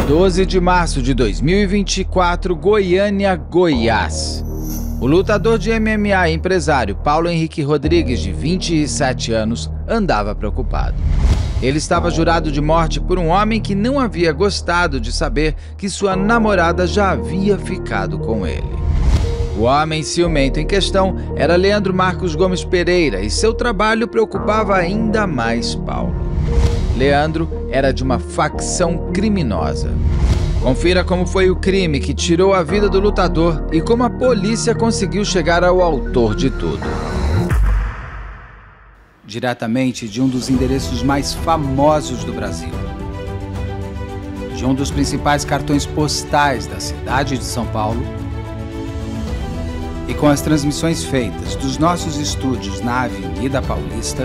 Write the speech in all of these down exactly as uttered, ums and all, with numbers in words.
doze de março de dois mil e vinte e quatro, Goiânia, Goiás. O lutador de M M A e empresário Paulo Henrique Rodrigues, de vinte e sete anos, andava preocupado. Ele estava jurado de morte por um homem que não havia gostado de saber que sua namorada já havia ficado com ele. O homem ciumento em questão era Leandro Marcos Gomes Pereira e seu trabalho preocupava ainda mais Paulo. Leandro era de uma facção criminosa. Confira como foi o crime que tirou a vida do lutador e como a polícia conseguiu chegar ao autor de tudo. Diretamente de um dos endereços mais famosos do Brasil, de um dos principais cartões postais da cidade de São Paulo, e com as transmissões feitas dos nossos estúdios na Avenida Paulista,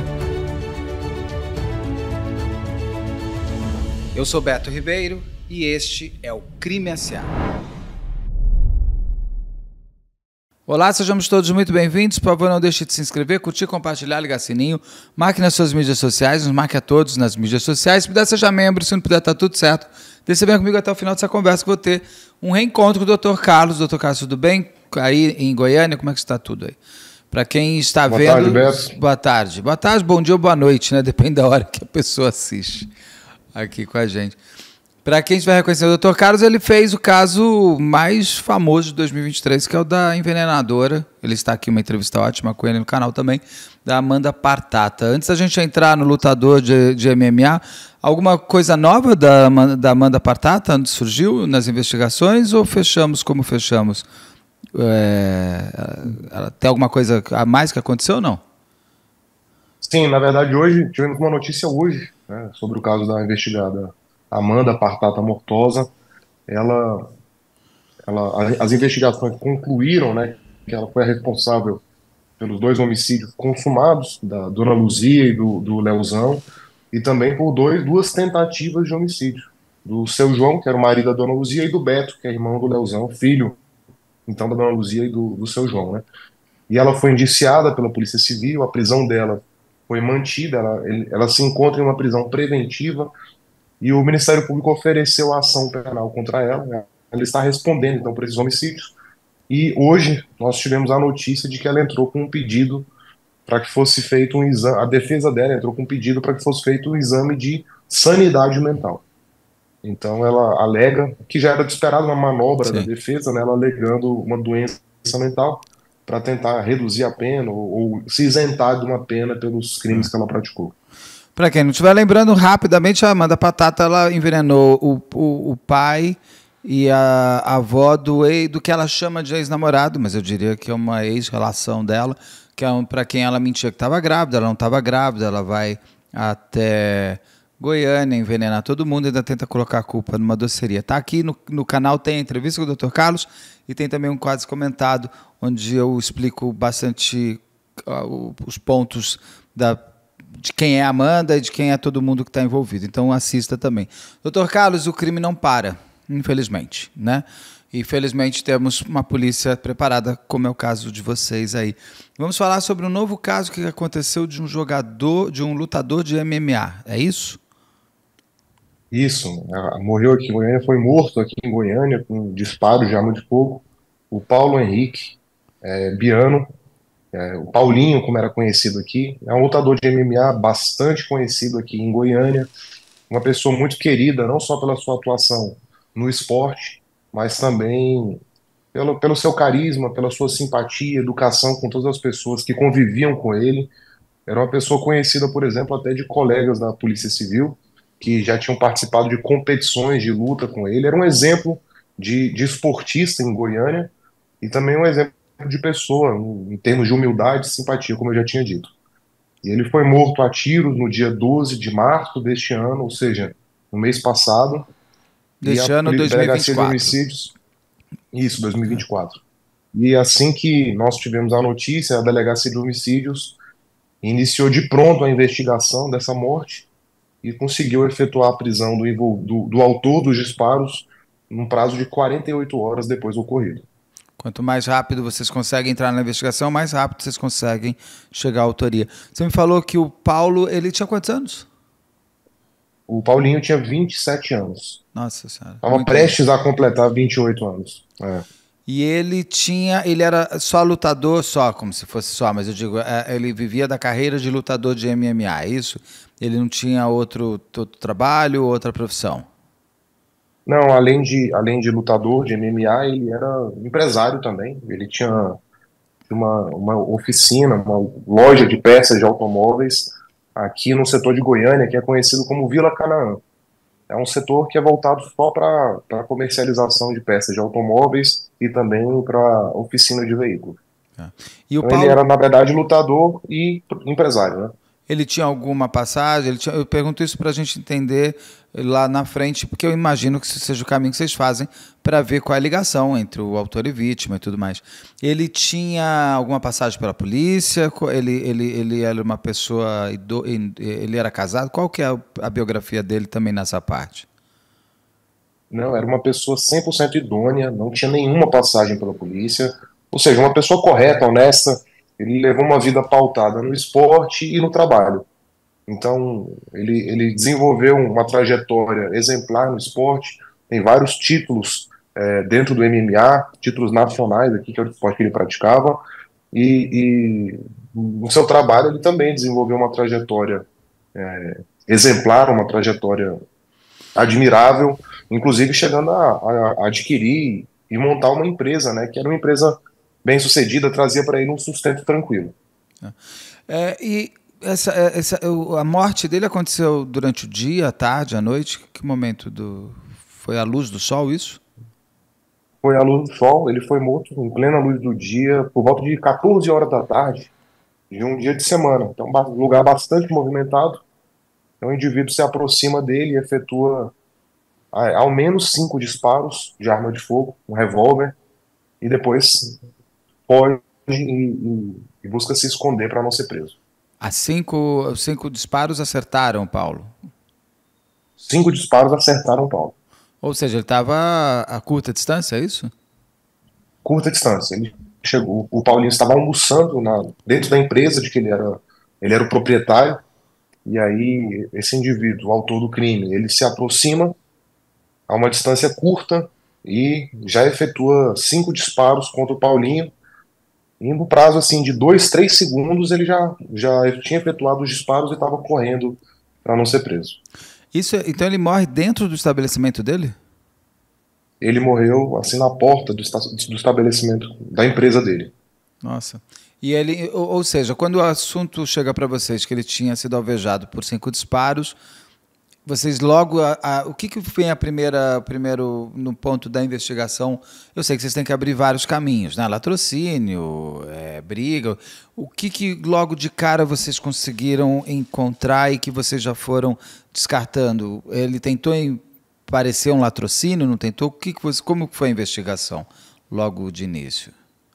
eu sou Beto Ribeiro e este é o Crime S A. Olá, sejamos todos muito bem-vindos. Por favor, não deixe de se inscrever, curtir, compartilhar, ligar sininho, marque nas suas mídias sociais, nos marque a todos nas mídias sociais. Se puder, seja membro, se não puder, tá tudo certo. Deixa bem comigo até o final dessa conversa, que eu vou ter um reencontro com o doutor Carlos. doutor Carlos, tudo bem? Aí em Goiânia, como é que está tudo aí? Para quem está boa vendo... Tarde, Beto. Boa tarde. Boa tarde, bom dia ou boa noite, né? Depende da hora que a pessoa assiste aqui com a gente. Para quem estiver reconhecendo o doutor Carlos, ele fez o caso mais famoso de dois mil e vinte e três, que é o da envenenadora. Ele está aqui, uma entrevista ótima com ele no canal também, da Amanda Partata. Antes da gente entrar no lutador de, de M M A, alguma coisa nova da, da Amanda Partata surgiu nas investigações ou fechamos como fechamos? É, tem alguma coisa a mais que aconteceu ou não? Sim, na verdade hoje, tivemos uma notícia hoje, né, sobre o caso da investigada Amanda Partata Mortosa. Ela, ela, as investigações concluíram, né, que ela foi a responsável pelos dois homicídios consumados, da Dona Luzia e do, do Leozão, e também por dois, duas tentativas de homicídio, do Seu João, que era o marido da Dona Luzia, e do Beto, que é irmão do Leozão, filho, então, da Dona Luzia e do, do Seu João, né. E ela foi indiciada pela Polícia Civil, a prisão dela foi mantida, ela, ela se encontra em uma prisão preventiva, e o Ministério Público ofereceu a ação penal contra ela. Ela está respondendo, então, por esses homicídios. E hoje nós tivemos a notícia de que ela entrou com um pedido para que fosse feito um exame, a defesa dela entrou com um pedido para que fosse feito um exame de sanidade mental. Então ela alega, que já era esperado uma manobra Sim. da defesa, né, ela alegando uma doença mental para tentar reduzir a pena ou, ou se isentar de uma pena pelos crimes Sim. que ela praticou. Para quem não estiver lembrando, rapidamente, a Amanda Partata, ela envenenou o, o, o pai e a, a avó do, do que ela chama de ex-namorado, mas eu diria que é uma ex-relação dela, que é um, para quem ela mentia que estava grávida, ela não estava grávida, ela vai até Goiânia envenenar todo mundo e ainda tenta colocar a culpa numa doceria. Tá aqui no, no canal, tem a entrevista com o doutor Carlos e tem também um quadro comentado, onde eu explico bastante uh, os pontos da de quem é a Amanda e de quem é todo mundo que está envolvido. Então assista também. doutor Carlos, o crime não para, infelizmente, né? E felizmente temos uma polícia preparada, como é o caso de vocês aí. Vamos falar sobre um novo caso que aconteceu de um jogador, de um lutador de M M A, é isso? Isso, morreu aqui em Goiânia, foi morto aqui em Goiânia com um disparo de arma de fogo. O Paulo Henrique é, Biano, É, o Paulinho, como era conhecido aqui, é um lutador de M M A bastante conhecido aqui em Goiânia, uma pessoa muito querida, não só pela sua atuação no esporte, mas também pelo, pelo seu carisma, pela sua simpatia, educação com todas as pessoas que conviviam com ele. Era uma pessoa conhecida, por exemplo, até de colegas da Polícia Civil, que já tinham participado de competições de luta com ele. Era um exemplo de, de esportista em Goiânia e também um exemplo de pessoa, em termos de humildade e simpatia, como eu já tinha dito. E ele foi morto a tiros no dia doze de março deste ano, ou seja, no mês passado. Deste ano, dois mil e vinte e quatro. De homicídios, isso, dois mil e vinte e quatro. E assim que nós tivemos a notícia, a Delegacia de Homicídios iniciou de pronto a investigação dessa morte e conseguiu efetuar a prisão do, do, do autor dos disparos num prazo de quarenta e oito horas depois do ocorrido. Quanto mais rápido vocês conseguem entrar na investigação, mais rápido vocês conseguem chegar à autoria. Você me falou que o Paulo, ele tinha quantos anos? O Paulinho tinha vinte e sete anos. Nossa Senhora. Estava Muito novo. prestes a completar vinte e oito anos. É. E ele tinha, ele era só lutador, só, como se fosse só, mas eu digo, é, ele vivia da carreira de lutador de M M A, é isso? Ele não tinha outro, outro trabalho, outra profissão? Não, além de, além de lutador de M M A, ele era empresário também. Ele tinha uma, uma oficina, uma loja de peças de automóveis aqui no setor de Goiânia, que é conhecido como Vila Canaã. É um setor que é voltado só para a comercialização de peças de automóveis e também para oficina de veículos. É. E o Então ele Paulo, era, na verdade, lutador e empresário, né? ele tinha alguma passagem? Ele tinha, eu pergunto isso para a gente entender lá na frente, porque eu imagino que isso seja o caminho que vocês fazem para ver qual é a ligação entre o autor e vítima e tudo mais. Ele tinha alguma passagem pela polícia? Ele, ele, ele era uma pessoa. ido- Ele era casado? Qual que é a a biografia dele também nessa parte? Não, era uma pessoa cem por cento idônea, não tinha nenhuma passagem pela polícia, ou seja, uma pessoa correta, honesta. Ele levou uma vida pautada no esporte e no trabalho. Então, ele, ele desenvolveu uma trajetória exemplar no esporte, tem vários títulos é, dentro do M M A, títulos nacionais aqui, que é o esporte que ele praticava, e, e no seu trabalho ele também desenvolveu uma trajetória exemplar, uma trajetória admirável, inclusive chegando a, a- a adquirir e montar uma empresa, né, que era uma empresa bem sucedida, trazia para ele um sustento tranquilo. É, e essa, é, essa, o- a morte dele aconteceu durante o dia, à tarde, à noite? Que momento do. Foi à luz do sol isso? Foi à luz do sol, ele foi morto em plena luz do dia, por volta de quatorze horas da tarde, de um dia de semana. Então, ba- um lugar bastante movimentado. Então, o indivíduo se aproxima dele e efetua ah, ao menos cinco disparos de arma de fogo, um revólver, e depois foge e, e- e busca se esconder para não ser preso. As cinco, os cinco disparos acertaram, Paulo. Cinco disparos acertaram o Paulo. Ou seja, ele estava a curta distância, é isso? Curta distância. Ele chegou, o Paulinho estava almoçando na, dentro da empresa de que ele era, ele era o proprietário, e aí esse indivíduo, o autor do crime, ele se aproxima a uma distância curta e já efetua cinco disparos contra o Paulinho. E no prazo assim de dois, três segundos ele já, já tinha efetuado os disparos e estava correndo para não ser preso. Isso, então ele morre dentro do estabelecimento dele? Ele morreu assim na porta do, esta- do estabelecimento da empresa dele. Nossa. E ele, ou, ou seja, quando o assunto chega para vocês que ele tinha sido alvejado por cinco disparos, vocês logo, a, a- o que, que vem a primeira, primeiro no ponto da investigação? Eu sei que vocês têm que abrir vários caminhos, né? Latrocínio, é, briga. O que, que logo de cara vocês conseguiram encontrar e que vocês já foram descartando? Ele tentou em- parecer um latrocínio, não tentou? O que que você, como foi a investigação logo de início?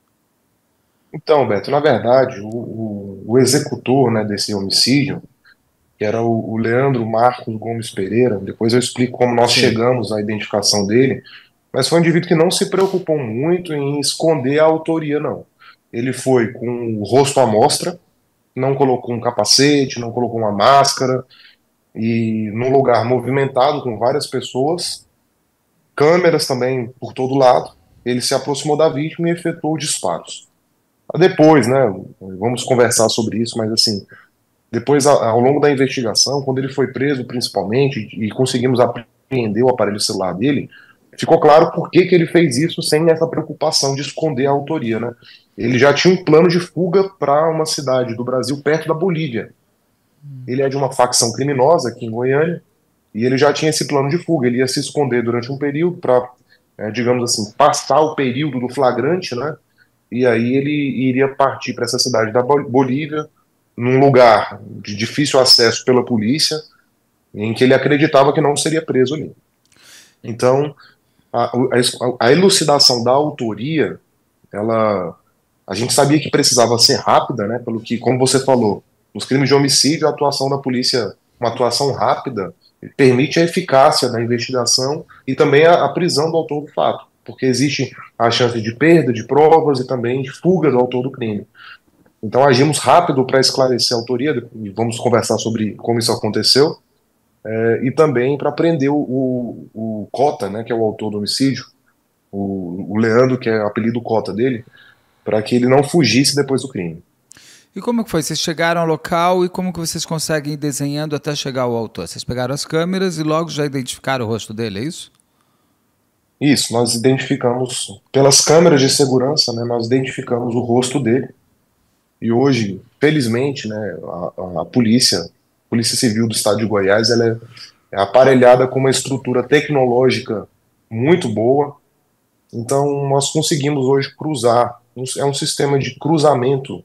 Então, Beto, na verdade, o, o, o executor, né, desse homicídio, que era o, o Leandro Marcos Gomes Pereira, depois eu explico como nós Sim. chegamos à identificação dele, mas foi um indivíduo que não se preocupou muito em esconder a autoria, não. Ele foi com o rosto à mostra, não colocou um capacete, não colocou uma máscara, e num lugar movimentado com várias pessoas, câmeras também por todo lado, ele se aproximou da vítima e efetuou disparos. Depois, né, vamos conversar sobre isso, mas assim, depois, ao longo da investigação, quando ele foi preso, principalmente, e conseguimos apreender o aparelho celular dele, ficou claro por que que ele fez isso sem essa preocupação de esconder a autoria, né? Ele já tinha um plano de fuga para uma cidade do Brasil perto da Bolívia. Ele é de uma facção criminosa aqui em Goiânia, e ele já tinha esse plano de fuga. Ele ia se esconder durante um período para, é, digamos assim, passar o período do flagrante, né? E aí ele iria partir para essa cidade da Bolívia, num lugar de difícil acesso pela polícia, em que ele acreditava que não seria preso ali. Então, a, a, a elucidação da autoria, ela, a gente sabia que precisava ser rápida, né? Pelo que, como você falou, nos crimes de homicídio, a atuação da polícia, uma atuação rápida, permite a eficácia da investigação e também a, a prisão do autor do fato, porque existe a chance de perda de provas e também de fuga do autor do crime. Então agimos rápido para esclarecer a autoria, e vamos conversar sobre como isso aconteceu. é, e também para prender o, o, o Cota, né, que é o autor do homicídio, o, o Leandro, que é o apelido Cota dele, para que ele não fugisse depois do crime. E como que foi? Vocês chegaram ao local e como que vocês conseguem ir desenhando até chegar ao autor? Vocês pegaram as câmeras e logo já identificaram o rosto dele, é isso? Isso, nós identificamos, pelas câmeras de segurança, né, nós identificamos o rosto dele. E hoje, felizmente, né, a, a polícia, a Polícia Civil do Estado de Goiás, ela é, é aparelhada com uma estrutura tecnológica muito boa. Então, nós conseguimos hoje cruzar, é um sistema de cruzamento,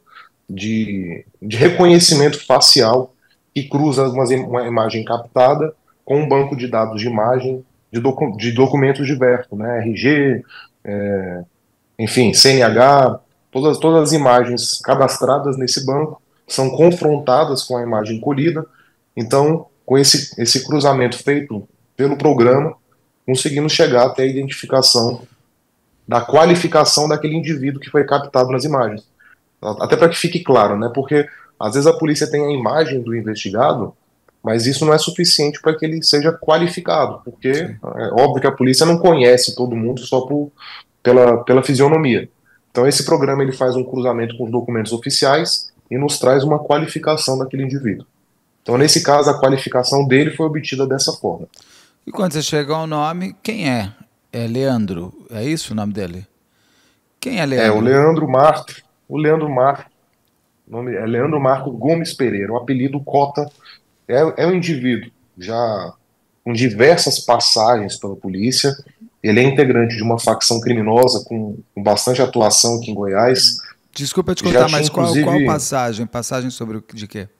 de, de reconhecimento facial, que cruza uma, uma imagem captada com um banco de dados de imagem de, docu, de documentos diversos, né, R G, é, enfim, C N H, todas, todas as imagens cadastradas nesse banco são confrontadas com a imagem colhida. Então, com esse, esse cruzamento feito pelo programa, conseguimos chegar até a identificação da qualificação daquele indivíduo que foi captado nas imagens. Até para que fique claro, né? Porque às vezes a polícia tem a imagem do investigado, mas isso não é suficiente para que ele seja qualificado, porque Sim. é óbvio que a polícia não conhece todo mundo só por, pela, pela fisionomia. Então esse programa ele faz um cruzamento com os documentos oficiais e nos traz uma qualificação daquele indivíduo. Então nesse caso a qualificação dele foi obtida dessa forma. E quando você chega ao nome, quem é? É Leandro, é isso o nome dele? Quem é É, o Leandro? Leandro Marco, o Leandro Marco, nome é Leandro Marco Gomes Pereira, o apelido Cota, é, é um indivíduo já com diversas passagens pela polícia, ele é integrante de uma facção criminosa com, com bastante atuação aqui em Goiás, Desculpa te já contar, tinha mas qual, qual inclusive, passagem? Passagem sobre o de quê?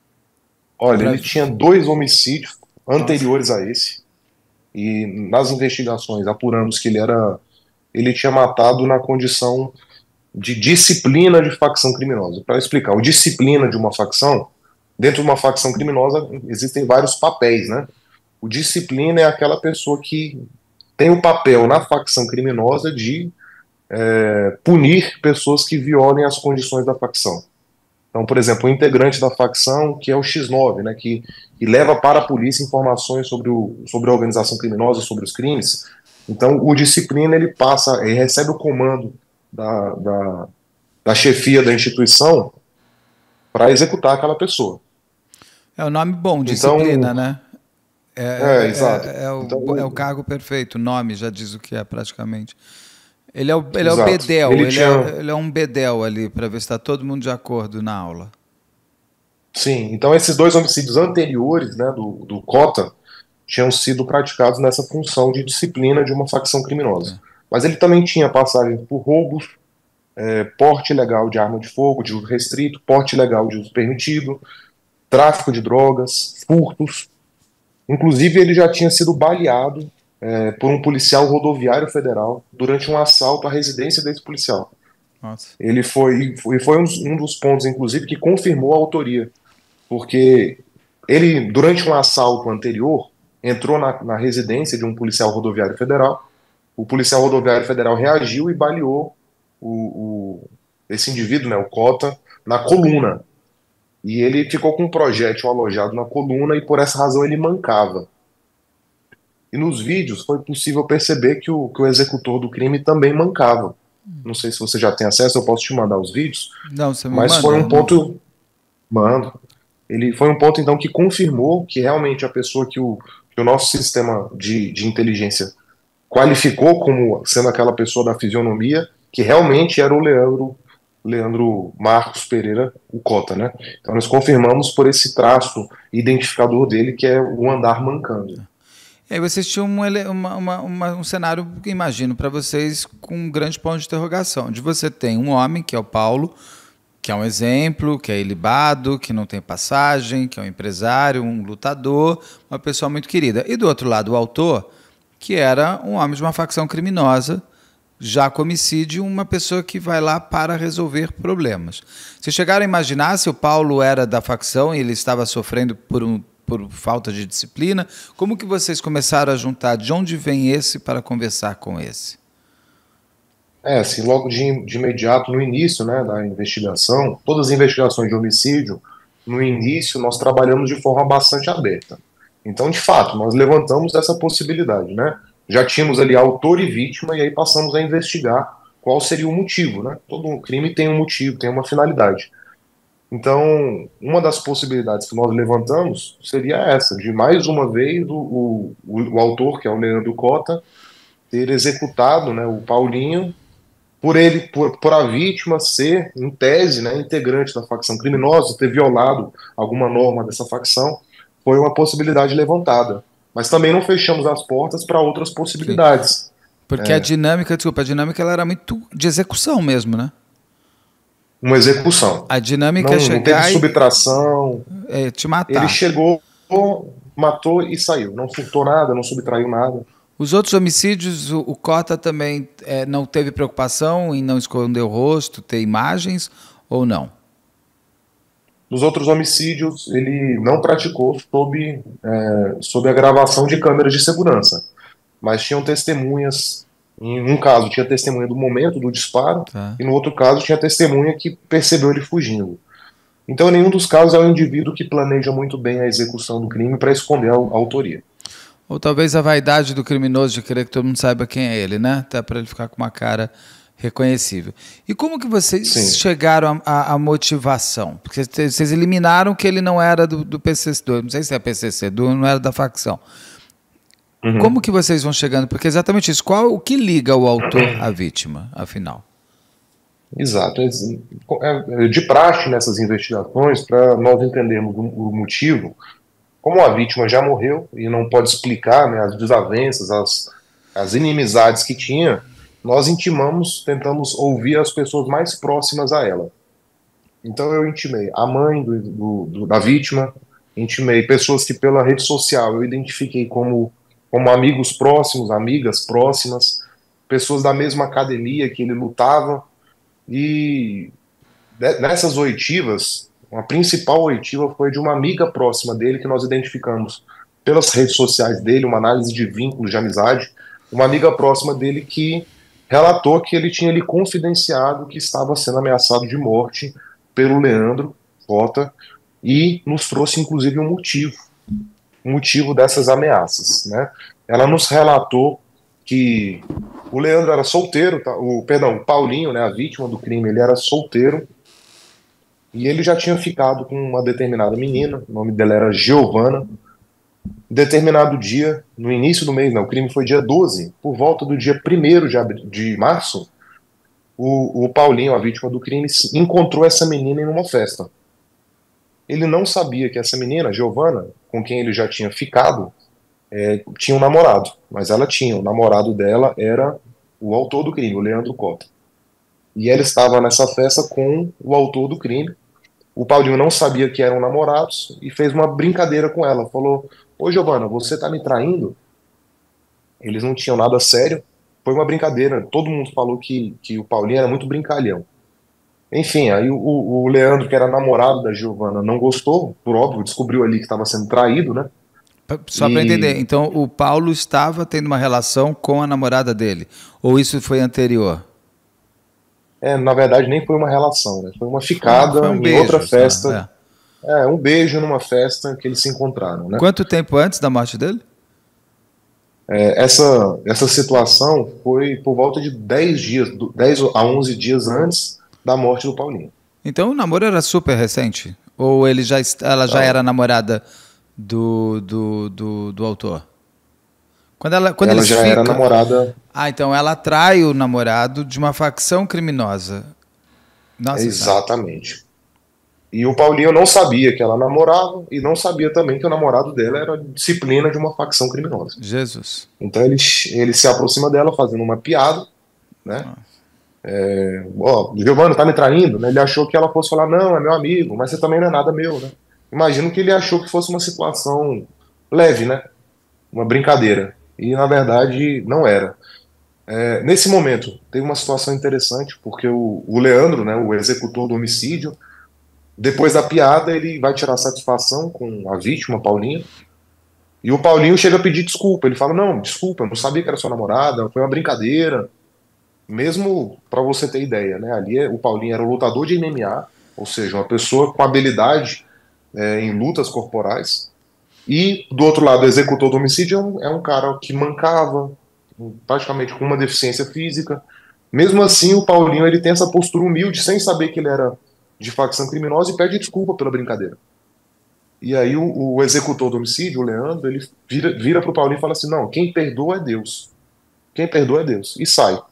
olha, Pra... ele tinha dois homicídios Nossa. anteriores a esse, e nas investigações apuramos que ele era, ele tinha matado na condição de disciplina de facção criminosa. Para explicar, o disciplina de uma facção, dentro de uma facção criminosa existem vários papéis, né? O disciplina é aquela pessoa que tem o papel na facção criminosa de é, punir pessoas que violem as condições da facção. Então, por exemplo, o integrante da facção, que é o X nove, né, que, que leva para a polícia informações sobre, o, sobre a organização criminosa, sobre os crimes. Então, o disciplina, ele passa, ele recebe o comando da, da, da chefia da instituição para executar aquela pessoa. É o nome bom, Então, disciplina, né? é, É, exato. é, é, é, Então, o, é o cargo perfeito, o nome já diz o que é praticamente. Ele é o, ele é o exato. bedel, Ele ele tinha, é, ele é um bedel ali, para ver se está todo mundo de acordo na aula. sim, então esses dois homicídios anteriores, né, do, do Cota, tinham sido praticados nessa função de disciplina de uma facção criminosa. Mas ele também tinha passagem por roubos, é, porte ilegal de arma de fogo, de uso restrito, porte ilegal de uso permitido, tráfico de drogas, furtos. Inclusive, ele já tinha sido baleado é, por um policial rodoviário federal durante um assalto à residência desse policial. Nossa. Ele foi, foi, foi um, um dos pontos, inclusive, que confirmou a autoria, porque ele, durante um assalto anterior, entrou na, na residência de um policial rodoviário federal. O policial rodoviário federal reagiu e baleou o, o, esse indivíduo, né, o Cota, na coluna. E ele ficou com um projétil alojado na coluna e por essa razão ele mancava. E nos vídeos foi possível perceber que o, que o executor do crime também mancava. Não sei se você já tem acesso, eu posso te mandar os vídeos, Não, você me mas foi manda. um ponto, mano, ele foi um ponto então que confirmou que realmente a pessoa que o, que o nosso sistema de, de inteligência qualificou como sendo aquela pessoa da fisionomia, que realmente era o Leandro, Leandro Marcos Pereira, o Cota, né? Então nós confirmamos por esse traço identificador dele, que é o andar mancando. E aí vocês tinham um, ele- uma- uma- uma- um cenário, que imagino, para vocês com um grande ponto de interrogação. Onde você tem um homem, que é o Paulo, que é um exemplo, que é ilibado, que não tem passagem, que é um empresário, um lutador, uma pessoa muito querida. E do outro lado, o autor, que era um homem de uma facção criminosa, já com homicídio, uma pessoa que vai lá para resolver problemas. Vocês chegaram a imaginar se o Paulo era da facção e ele estava sofrendo por, um, por falta de disciplina? Como que vocês começaram a juntar? De onde vem esse para conversar com esse? É, assim, logo de, de imediato, no início, né, da investigação, todas as investigações de homicídio, no início nós trabalhamos de forma bastante aberta. Então, de fato, nós levantamos essa possibilidade, né? Já tínhamos ali autor e vítima, e aí passamos a investigar qual seria o motivo, né? Todo um crime tem um motivo, tem uma finalidade. Então, uma das possibilidades que nós levantamos seria essa, de mais uma vez o, o, o, o autor, que é o Leandro Cota, ter executado, né, o Paulinho, por ele, por, por a vítima ser, em tese, né, integrante da facção criminosa, ter violado alguma norma dessa facção, foi uma possibilidade levantada. Mas também não fechamos as portas para outras Sim. possibilidades. Porque a dinâmica, desculpa, a dinâmica ela era muito de execução mesmo, né? Uma execução. A dinâmica Não, é não teve chegar e subtração. é, te Ele matar. chegou, matou e saiu. Não furtou nada, não subtraiu nada. Os outros homicídios, o, o Cota também é, não teve preocupação em não esconder o rosto, ter imagens ou não? Nos outros homicídios, ele não praticou sob, é, sob a gravação de câmeras de segurança. Mas tinham testemunhas. Em um caso, tinha testemunha do momento do disparo, Tá. e no outro caso, tinha testemunha que percebeu ele fugindo. Então, em nenhum dos casos é um indivíduo que planeja muito bem a execução do crime para esconder a, a autoria. Ou talvez a vaidade do criminoso de querer que todo mundo saiba quem é ele, né? Até para ele ficar com uma cara reconhecível. E como que vocês Sim. chegaram à motivação? Porque vocês eliminaram que ele não era do, do P C C, do, não sei se é P C C, do, não era da facção. Uhum. Como que vocês vão chegando? Porque é exatamente isso. Qual o que liga o autor à vítima, afinal? Exato. De praxe nessas investigações, para nós entendermos o motivo, como a vítima já morreu e não pode explicar, né, as desavenças, as, as inimizades que tinha, nós intimamos, tentamos ouvir as pessoas mais próximas a ela. Então eu intimei a mãe do, do, do, da vítima, intimei pessoas que pela rede social eu identifiquei como, como amigos próximos, amigas próximas, pessoas da mesma academia que ele lutava, e nessas oitivas, a principal oitiva foi de uma amiga próxima dele que nós identificamos pelas redes sociais dele, uma análise de vínculos de amizade, uma amiga próxima dele que relatou que ele tinha lhe confidenciado que estava sendo ameaçado de morte pelo Leandro Cota e nos trouxe inclusive um motivo, um motivo dessas ameaças, né? Ela nos relatou que o Leandro era solteiro, tá? o perdão, o Paulinho, né, a vítima do crime, ele era solteiro e ele já tinha ficado com uma determinada menina, o nome dela era Giovana. Determinado dia, no início do mês, não, o crime foi dia doze, por volta do dia primeiro de, de março, o, o Paulinho, a vítima do crime, encontrou essa menina em uma festa. Ele não sabia que essa menina, Giovana, com quem ele já tinha ficado, é, tinha um namorado, mas ela tinha, o namorado dela era o autor do crime, o Leandro Cota. E ela estava nessa festa com o autor do crime. O Paulinho não sabia que eram namorados e fez uma brincadeira com ela. Falou: "Ô Giovana, você tá me traindo?" Eles não tinham nada sério. Foi uma brincadeira. Todo mundo falou que, que o Paulinho era muito brincalhão. Enfim, aí o, o Leandro, que era namorado da Giovana, não gostou, por óbvio, descobriu ali que estava sendo traído, né? Só e... para entender, então o Paulo estava tendo uma relação com a namorada dele? Ou isso foi anterior? É, na verdade nem foi uma relação, né? Foi uma ficada foi um em beijo, outra festa. É. é, um beijo numa festa que eles se encontraram, né? Quanto tempo antes da morte dele? É, essa, essa situação foi por volta de dez dias, dez a onze dias antes da morte do Paulinho. Então o namoro era super recente? Ou ele já, ela já Não. era namorada do, do, do, do autor? Quando ela, quando ela eles já ficam... era namorada... Ah, então ela atrai o namorado de uma facção criminosa. Nossa, exatamente. Sabe? E o Paulinho não sabia que ela namorava e não sabia também que o namorado dela era disciplina de uma facção criminosa. Jesus. Então ele, ele se aproxima dela fazendo uma piada, né? Ah. É, ó, Giovana, tá me traindo? Né? Ele achou que ela fosse falar: "Não, é meu amigo, mas você também não é nada meu", né? Imagino que ele achou que fosse uma situação leve, né? Uma brincadeira. E na verdade não era. É, nesse momento teve uma situação interessante, porque o, o Leandro, né, o executor do homicídio, depois da piada ele vai tirar satisfação com a vítima, Paulinho, e o Paulinho chega a pedir desculpa. Ele fala: "Não, desculpa, eu não sabia que era sua namorada, foi uma brincadeira." Mesmo para você ter ideia, né, ali o Paulinho era um lutador de M M A, ou seja, uma pessoa com habilidade é, em lutas corporais, E do outro lado, o executor do homicídio é um, é um cara que mancava, praticamente com uma deficiência física. Mesmo assim, o Paulinho ele tem essa postura humilde, sem saber que ele era de facção criminosa, e pede desculpa pela brincadeira. E aí o, o executor do homicídio, o Leandro, ele vira, vira pro Paulinho e fala assim: não, quem perdoa é Deus. Quem perdoa é Deus. E sai.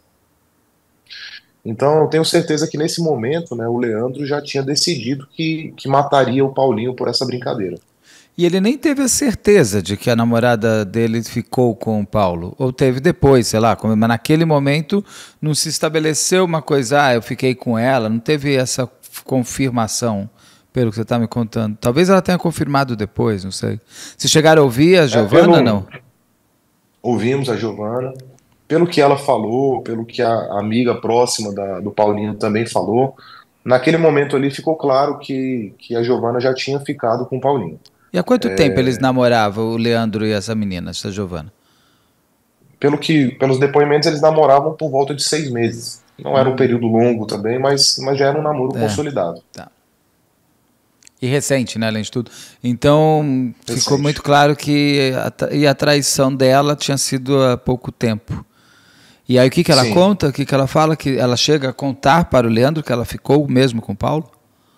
Então eu tenho certeza que nesse momento, né, o Leandro já tinha decidido que, que mataria o Paulinho por essa brincadeira. E ele nem teve a certeza de que a namorada dele ficou com o Paulo. Ou teve depois, sei lá, como- mas naquele momento não se estabeleceu uma coisa, ah, eu fiquei com ela, não teve essa confirmação, pelo que você está me contando. Talvez ela tenha confirmado depois, não sei. Se chegaram a ouvir a É, Giovana, pelo, não? ouvimos a Giovana, pelo que ela falou, pelo que a amiga próxima da- do Paulinho também falou, naquele momento ali ficou claro que, que a Giovana já tinha ficado com o Paulinho. E há quanto tempo eles namoravam, o Leandro e essa menina, essa Giovana? Pelo que, pelos depoimentos, eles namoravam por volta de seis meses. Não era um Hum, período longo também, mas, mas já era um namoro é, consolidado, tá. E recente, né, além de tudo. Então, ficou muito recente. claro que a, tra- e a traição dela tinha sido há pouco tempo. E aí o que, que ela Sim. conta? O que, que ela fala? Que ela chega a contar para o Leandro que ela ficou mesmo com o Paulo?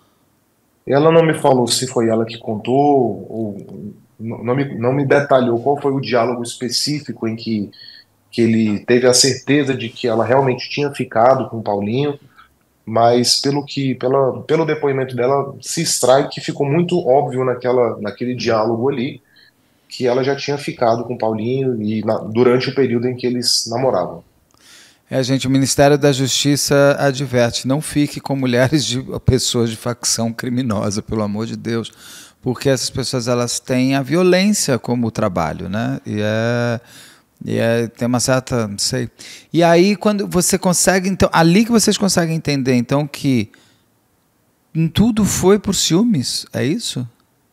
Ela não me falou se foi ela que contou, ou não não me, não me detalhou qual foi o diálogo específico em que, que ele teve a certeza de que ela realmente tinha ficado com o Paulinho, mas pelo que, pela, pelo depoimento dela, se extrai que ficou muito óbvio naquela, naquele diálogo ali que ela já tinha ficado com o Paulinho e na- durante o período em que eles namoravam. É, gente, o Ministério da Justiça adverte, não fique com mulheres de pessoas de facção criminosa, pelo amor de Deus, porque essas pessoas elas têm a violência como trabalho, né? E é, e é tem uma certa, não sei. E aí quando você consegue, então, ali que vocês conseguem entender, então que tudo foi por ciúmes, é isso?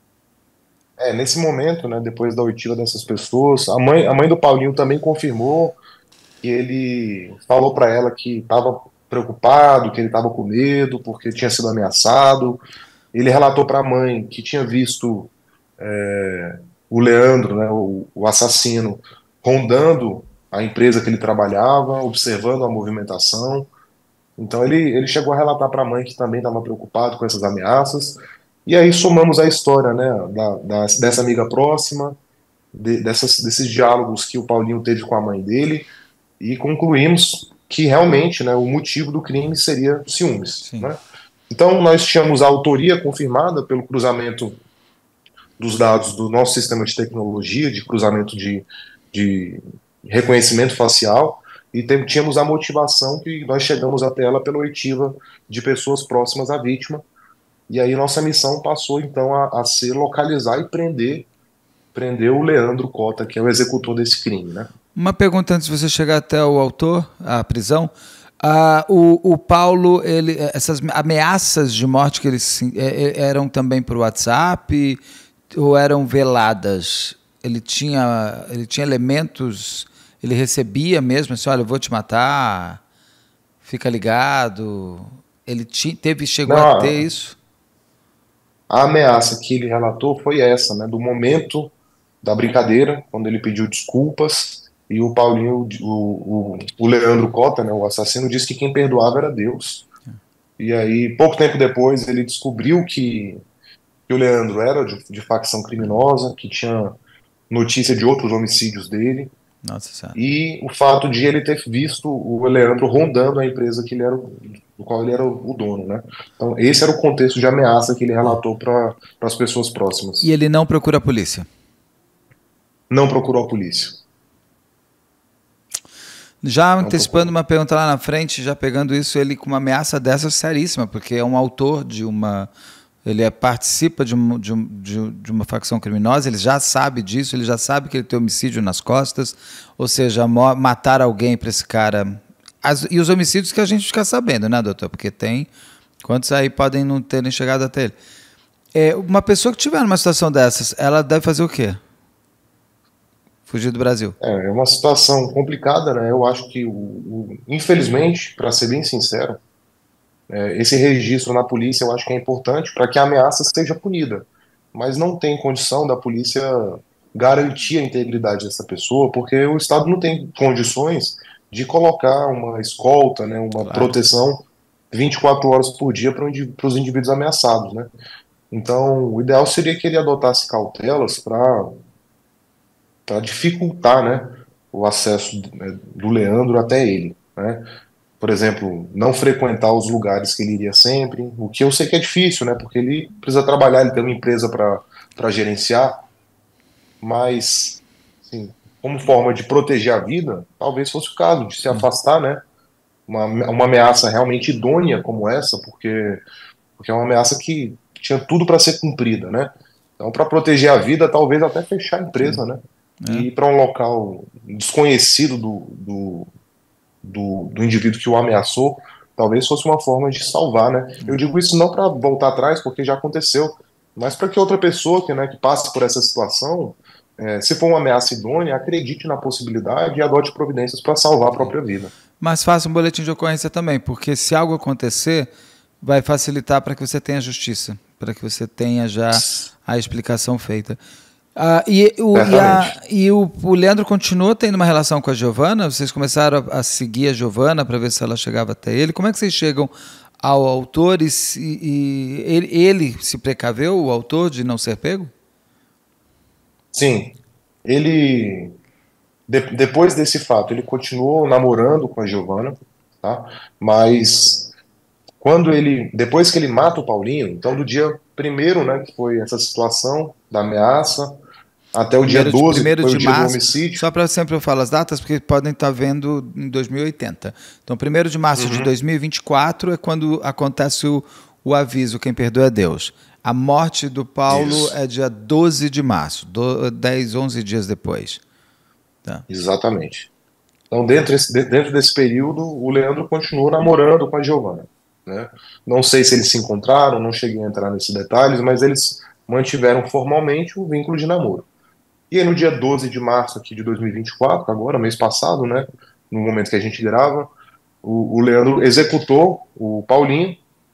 É, nesse momento, né, depois da oitiva dessas pessoas, a mãe, a mãe do Paulinho também confirmou que ele falou para ela que estava preocupado, que ele estava com medo porque tinha sido ameaçado. Ele relatou para a mãe que tinha visto o Leandro, né, o, o assassino, rondando a empresa que ele trabalhava, observando a movimentação. Então ele, ele chegou a relatar para a mãe que também estava preocupado com essas ameaças. E aí somamos a história, né, da, da- dessa amiga próxima, de- dessas, desses diálogos que o Paulinho teve com a mãe dele, e concluímos que realmente, né, o motivo do crime seria ciúmes, Sim. né? Então nós tínhamos a autoria confirmada pelo cruzamento dos dados do nosso sistema de tecnologia, de cruzamento de, de reconhecimento facial, e tem- tínhamos a motivação que nós chegamos até ela pela oitiva de pessoas próximas à vítima. E aí nossa missão passou então a, a ser localizar e prender, prender o Leandro Cota, que é o executor desse crime, né? Uma pergunta antes de você chegar até o autor, a prisão. Ah, o, o Paulo, ele, essas ameaças de morte que eles é, é, eram também por WhatsApp ou eram veladas? Ele tinha, ele tinha elementos, ele recebia mesmo assim, olha, eu vou te matar, fica ligado. Ele ti, teve, chegou a ter Não, isso? a ameaça que ele relatou foi essa, né, do momento da brincadeira, quando ele pediu desculpas, e o Paulinho, o, o, o Leandro Cota, né, o assassino, disse que quem perdoava era Deus. E aí, pouco tempo depois, ele descobriu que, que o Leandro era de, de facção criminosa, que tinha notícia de outros homicídios dele, Nossa Senhora. e o fato de ele ter visto o Leandro rondando a empresa que ele era, do qual ele era o dono, né? Então, esse era o contexto de ameaça que ele relatou para as pessoas E próximas. ele não procura a polícia? Não procurou a polícia. Já Não antecipando procurou. uma pergunta lá na frente, já pegando isso, ele com uma ameaça dessa seríssima, porque é um autor de uma. Ele é, participa de, um, de, um, de, de uma facção criminosa, ele já sabe disso, ele já sabe que ele tem homicídio nas costas, ou seja, mo- matar alguém para esse cara. As, e os homicídios que a gente fica sabendo, né, doutor? Porque tem. Quantos aí podem não terem chegado até ele? É, uma pessoa que tiver numa situação dessas, ela deve fazer o quê? Fugir do Brasil. É, é uma situação complicada, né? Eu acho que, o, o- infelizmente, para ser bem sincero, é, esse registro na polícia eu acho que é importante para que a ameaça seja punida. mas não tem condição da polícia garantir a integridade dessa pessoa, porque o Estado não tem condições de colocar uma escolta, né, uma Claro. proteção vinte e quatro horas por dia para os indivíduos ameaçados, né? Então, o ideal seria que ele adotasse cautelas para para dificultar, né, o acesso, né, do Leandro até ele, né? Por exemplo, não frequentar os lugares que ele iria sempre, o que eu sei que é difícil, né? Porque ele precisa trabalhar, ele tem uma empresa para para gerenciar, mas, assim, como forma de proteger a vida, talvez fosse o caso de se afastar, né? Uma, uma ameaça realmente idônea como essa, porque, porque é uma ameaça que tinha tudo para ser cumprida, né? Então, para proteger a vida, talvez até fechar a empresa, né? É. E ir para um local desconhecido do, do, do, do indivíduo que o ameaçou, talvez fosse uma forma de salvar, né? Eu digo isso não para voltar atrás, porque já aconteceu, mas para que outra pessoa que, né, que passe por essa situação, é, se for uma ameaça idônea, acredite na possibilidade e adote providências para salvar a própria vida. Mas faça um boletim de ocorrência também, porque se algo acontecer, vai facilitar para que você tenha justiça, para que você tenha já a explicação feita. Ah, e o, e, a, e o, o Leandro continua tendo uma relação com a Giovana? Vocês começaram a, a seguir a Giovana para ver se ela chegava até ele? Como é que vocês chegam ao autor e, se, e ele, ele se precaveu, o autor, de não ser pego? Sim, ele de, depois desse fato ele continuou namorando com a Giovana, tá? Mas quando ele depois que ele mata o Paulinho, então do dia primeiro, né, que foi essa situação da ameaça, até o dia Primeiro de, doze, que primeiro foi o de dia do março, homicídio. só para sempre eu falo as datas, porque podem estar vendo em dois mil e oitenta. Então, primeiro de março de Uhum. dois mil e vinte e quatro é quando acontece o, o aviso, quem perdoa é Deus. A morte do Paulo Isso, é dia doze de março, do, dez, onze dias depois. Tá. exatamente. Então, dentro desse, dentro desse período, o Leandro continuou namorando com a Giovana, né? Não sei se eles se encontraram, não cheguei a entrar nesses detalhes, mas eles mantiveram formalmente o vínculo de namoro. E aí, no dia doze de março aqui de dois mil e vinte e quatro, agora, mês passado, né, no momento que a gente grava, o, o Leandro executou o Paulinho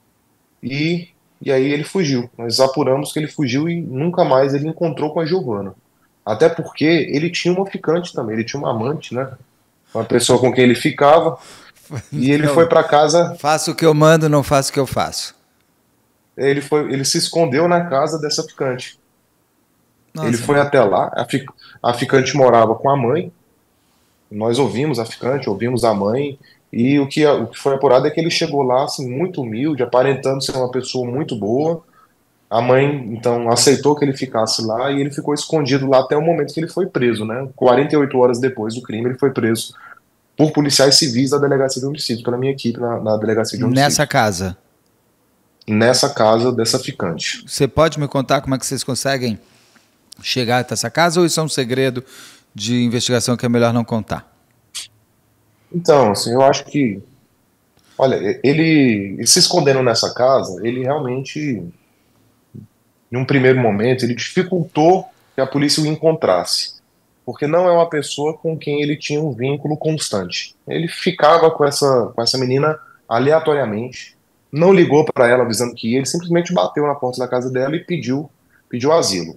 e, e aí ele fugiu. Nós apuramos que ele fugiu e nunca mais ele encontrou com a Giovana. Até porque ele tinha uma ficante também, ele tinha uma amante, né? Uma pessoa com quem ele ficava, e ele foi Então, para casa, faço o que eu mando, não faço o que eu faço. ele foi, ele se escondeu na casa dessa ficante. Ele Nossa, foi até lá, a, fi, a ficante morava com a mãe, nós ouvimos a ficante, ouvimos a mãe, e o que, o que foi apurado é que ele chegou lá assim, muito humilde, aparentando ser uma pessoa muito boa. A mãe, então, aceitou que ele ficasse lá e ele ficou escondido lá até o momento que ele foi preso, né? quarenta e oito horas depois do crime, ele foi preso por policiais civis da Delegacia de Homicídios, pela minha equipe na, na Delegacia de nessa Homicídios, casa, nessa casa dessa ficante. você pode me contar como é que vocês conseguem chegar até essa casa ou isso é um segredo de investigação que é melhor não contar? Então, assim, eu acho que, olha, ele, ele se escondendo nessa casa, ele realmente, em um primeiro momento, ele dificultou que a polícia o encontrasse, porque não é uma pessoa com quem ele tinha um vínculo constante. Ele ficava com essa, com essa menina aleatoriamente, não ligou para ela avisando que ia, ele simplesmente bateu na porta da casa dela e pediu, pediu asilo.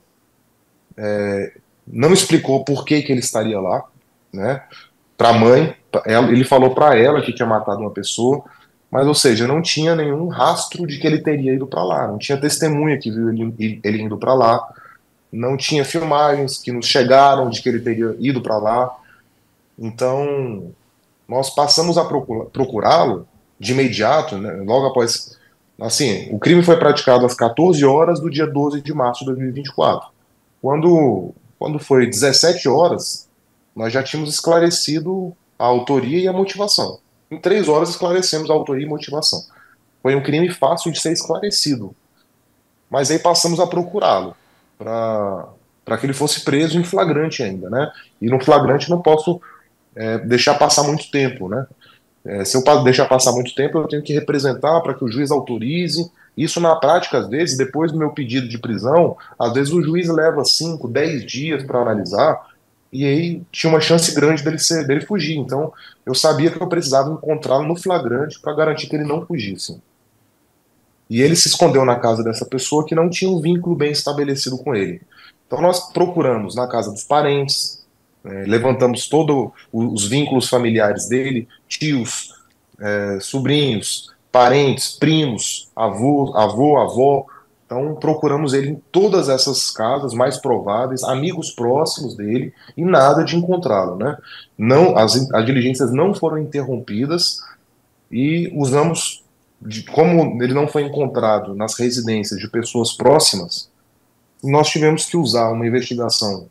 Não explicou por que que ele estaria lá, né? Para a mãe, ele falou para ela que tinha matado uma pessoa, mas, ou seja, não tinha nenhum rastro de que ele teria ido para lá, não tinha testemunha que viu ele, ele indo para lá, não tinha filmagens que nos chegaram de que ele teria ido para lá. Então, nós passamos a procurá-lo de imediato, né, logo após. Assim, o crime foi praticado às quatorze horas do dia doze de março de dois mil e vinte e quatro. Quando, quando foi dezessete horas, nós já tínhamos esclarecido a autoria e a motivação. Em três horas esclarecemos a autoria e motivação. Foi um crime fácil de ser esclarecido. Mas aí passamos a procurá-lo para para que ele fosse preso em flagrante ainda, né? E no flagrante não posso é, deixar passar muito tempo, né? É, se eu deixar passar muito tempo, eu tenho que representar para que o juiz autorize. Isso na prática, às vezes, depois do meu pedido de prisão, às vezes o juiz leva cinco, dez dias para analisar, e aí tinha uma chance grande dele, ser, dele fugir. Então, eu sabia que eu precisava encontrá-lo no flagrante para garantir que ele não fugisse. E ele se escondeu na casa dessa pessoa que não tinha um vínculo bem estabelecido com ele. Então nós procuramos na casa dos parentes, eh, levantamos todos os vínculos familiares dele, tios, eh, sobrinhos, parentes, primos, avô, avô, avó. Então procuramos ele em todas essas casas mais prováveis, amigos próximos dele, e nada de encontrá-lo, né? Não, as, as diligências não foram interrompidas e usamos, de, como ele não foi encontrado nas residências de pessoas próximas, nós tivemos que usar uma investigação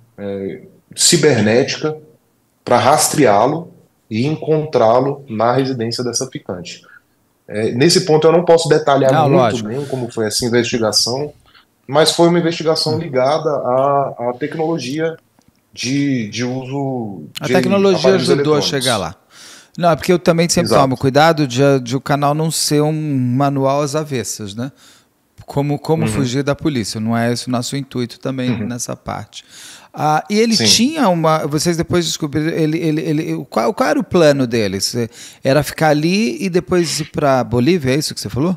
cibernética para rastreá-lo e encontrá-lo na residência dessa ficante. É, nesse ponto eu não posso detalhar Não, muito lógico. bem como foi essa investigação, mas foi uma investigação ligada à, à tecnologia de, de uso A de tecnologia aparelhos ajudou a chegar eletrônicos. lá. Não, é porque eu também sempre tomo Exato. cuidado de, de o canal não ser um manual às avessas, né? Como, como Uhum, fugir da polícia. Não é esse o nosso intuito também uhum. nessa parte. Ah, e ele Sim. tinha uma. Vocês depois descobriram. Ele, ele, ele, qual, qual era o plano dele? Você- Era ficar ali e depois ir para Bolívia? É isso que você falou?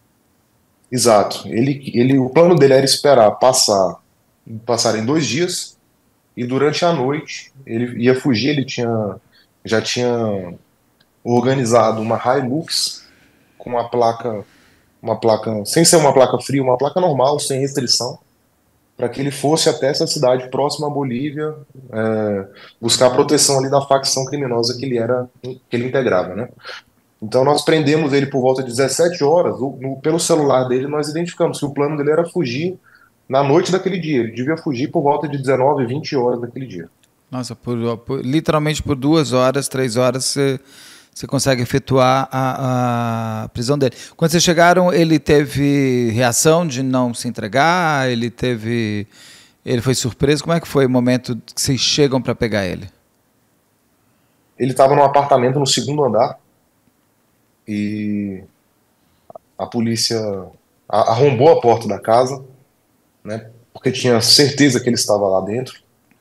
Exato. Ele, ele, o plano dele era esperar passar, passar em dois dias e durante a noite ele ia fugir. Ele tinha, já tinha organizado uma Hilux com uma placa, uma placa, sem ser uma placa fria, uma placa normal, sem restrição, para que ele fosse até essa cidade próxima à Bolívia, é, buscar proteção ali da facção criminosa que ele era, que ele integrava, né? Então nós prendemos ele por volta de dezessete horas. O- no- pelo celular dele nós identificamos que o plano dele era fugir na noite daquele dia. Ele devia fugir por volta de dezenove, vinte horas daquele dia. Nossa, por, por- literalmente por duas horas, três horas, você, você consegue efetuar a, a prisão dele. Quando vocês chegaram, ele teve reação de não se entregar? Ele teve. Ele foi surpreso? Como é que foi o momento que vocês chegam para pegar ele? Ele estava num apartamento no segundo andar e a polícia a- arrombou a porta da casa, né? Porque tinha certeza que ele estava lá dentro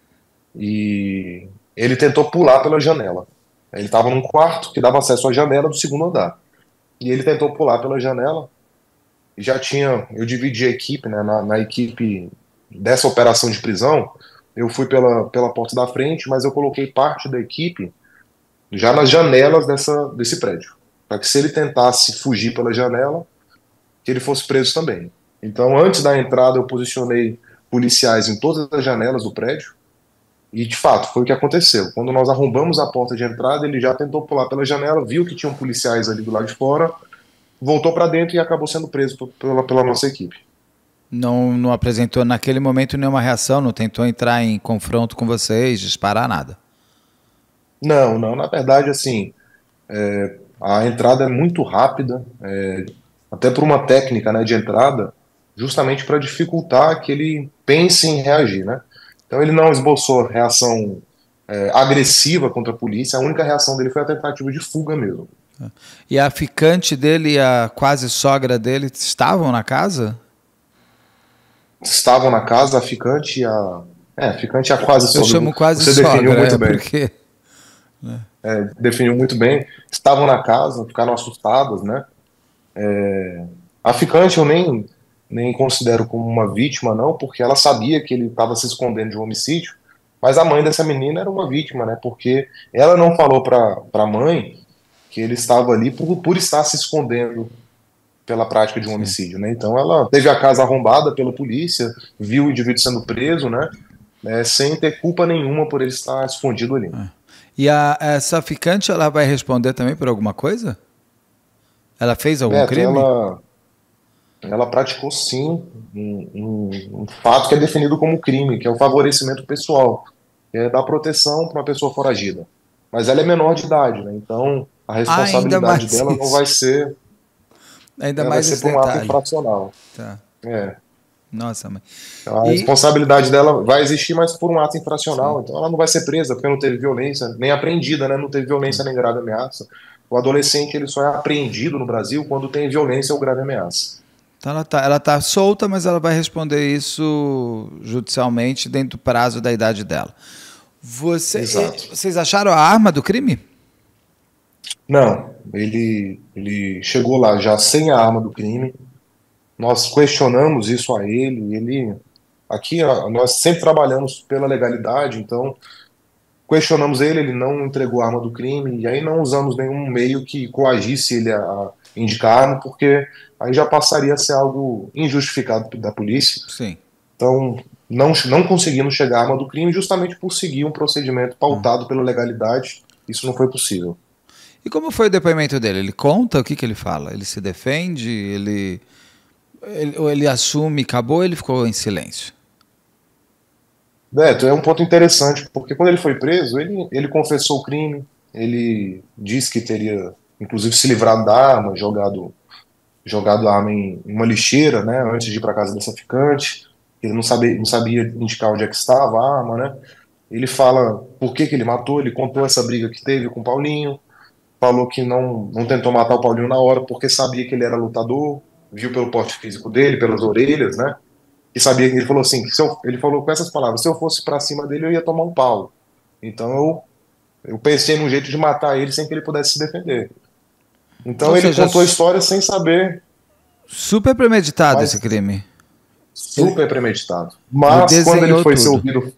e ele tentou pular pela janela. Ele estava num quarto que dava acesso à janela do segundo andar. E ele tentou pular pela janela e já tinha, eu dividi a equipe, né, na, na equipe dessa operação de prisão, eu fui pela, pela porta da frente, mas eu coloquei parte da equipe já nas janelas dessa, desse prédio, para que se ele tentasse fugir pela janela, que ele fosse preso também. Então, antes da entrada, eu posicionei policiais em todas as janelas do prédio, e de fato, foi o que aconteceu. Quando nós arrombamos a porta de entrada, ele já tentou pular pela janela, viu que tinham policiais ali do lado de fora, voltou para dentro e acabou sendo preso p- pela, pela nossa equipe. Não, não apresentou naquele momento nenhuma reação, não tentou entrar em confronto com vocês, disparar nada. Não, não, na verdade, assim, a entrada é muito rápida, é, até por uma técnica, né, de entrada, justamente para dificultar que ele pense em reagir, né? Então ele não esboçou reação é, agressiva contra a polícia, a única reação dele foi a tentativa de fuga mesmo. E a ficante dele e a quase sogra dele estavam na casa? Estavam na casa, a ficante e a... É, a ficante e a quase Eu sogra. chamo quase Você definiu sogra, muito é bem. porque. É, definiu muito bem. Estavam na casa, ficaram assustadas, né? A ficante eu nem, nem considero como uma vítima, não, porque ela sabia que ele estava se escondendo de um homicídio, mas a mãe dessa menina era uma vítima, né? Porque ela não falou para a mãe que ele estava ali por, por estar se escondendo pela prática de um Sim. homicídio, né? Então ela teve a casa arrombada pela polícia, viu o indivíduo sendo preso, né? É, sem ter culpa nenhuma por ele estar escondido ali. E a, essa ficante, ela vai responder também por alguma coisa? Ela fez algum Beto, crime? ela, ela praticou sim um, um, um fato que é definido como crime, que é o favorecimento pessoal, que é dar proteção para uma pessoa foragida. Mas ela é menor de idade, né? Então a Ainda responsabilidade mais dela não isso. vai ser, Ainda né, vai mais ser esse por um ato detalhe. infracional. Tá. É. Nossa, mãe. Então, a E, responsabilidade dela vai existir, mas por um ato infracional. sim. Então ela não vai ser presa porque não teve violência, nem apreendida, né? Não teve violência nem grave ameaça. O adolescente ele só é apreendido no Brasil quando tem violência ou grave ameaça. Então ela tá, ela tá solta, mas ela vai responder isso judicialmente dentro do prazo da idade dela. Você, Exato. vocês acharam a arma do crime? Não, ele, ele chegou lá já sem a arma do crime. Nós questionamos isso a ele. Ele aqui ó, nós sempre trabalhamos pela legalidade, então questionamos ele, ele não entregou a arma do crime, e aí não usamos nenhum meio que coagisse ele a, a indicar a arma, porque aí já passaria a ser algo injustificado da polícia. Sim. Então, não, não conseguimos chegar à arma do crime justamente por seguir um procedimento pautado pela legalidade. Isso não foi possível. E como foi o depoimento dele? Ele conta o que, que ele fala? Ele se defende? Ele, ele, ou ele assume, acabou, ou ele ficou em silêncio? Beto, é um ponto interessante, porque quando ele foi preso, ele, ele confessou o crime, ele disse que teria, inclusive, se livrado da arma, jogado, jogado a arma em uma lixeira, né, antes de ir para casa dessa ficante. Ele não sabia, não sabia indicar onde é que estava a arma, né? Ele fala por que que ele matou, ele contou essa briga que teve com o Paulinho, falou que não, não tentou matar o Paulinho na hora porque sabia que ele era lutador, viu pelo porte físico dele, pelas orelhas, né? E sabia que ele falou assim, que se eu, ele falou com essas palavras, se eu fosse pra cima dele eu ia tomar um pau. Então eu, eu pensei num jeito de matar ele sem que ele pudesse se defender. Então Ou ele seja, contou a su- história sem saber, super premeditado esse mas crime. Ele, super premeditado. ele Mas quando ele desenhou foi ser tudo. ouvido,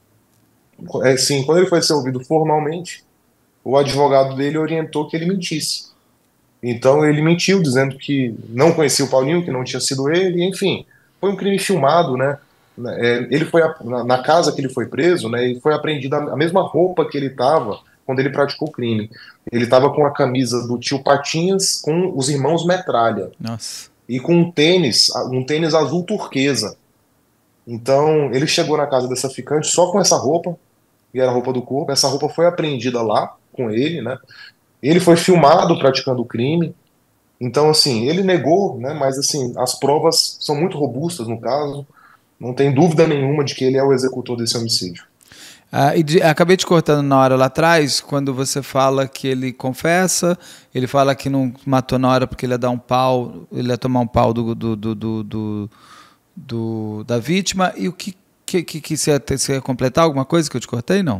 é, sim, quando ele foi ser ouvido formalmente, o advogado dele orientou que ele mentisse. Então ele mentiu, dizendo que não conhecia o Paulinho, que não tinha sido ele, enfim. Foi um crime filmado, né? É, ele foi a- na, na casa que ele foi preso, né? E foi apreendida a, a mesma roupa que ele estava quando ele praticou o crime. Ele estava com a camisa do tio Patinhas com os irmãos Metralha Nossa. e com um tênis, um tênis azul turquesa. Então ele chegou na casa dessa ficante só com essa roupa, e era a roupa do corpo. Essa roupa foi apreendida lá com ele, né? Ele foi filmado praticando o crime. Então, assim, ele negou, né? Mas assim, as provas são muito robustas no caso. Não tem dúvida nenhuma de que ele é o executor desse homicídio. Ah, e de- acabei te cortando na hora lá atrás, quando você fala que ele confessa, ele fala que não matou na hora porque ele ia dar um pau, ele ia tomar um pau do, do, do, do, do- do- da vítima. E o que, que, que, que você, ia, ter- você ia completar alguma coisa que eu te cortei? Não.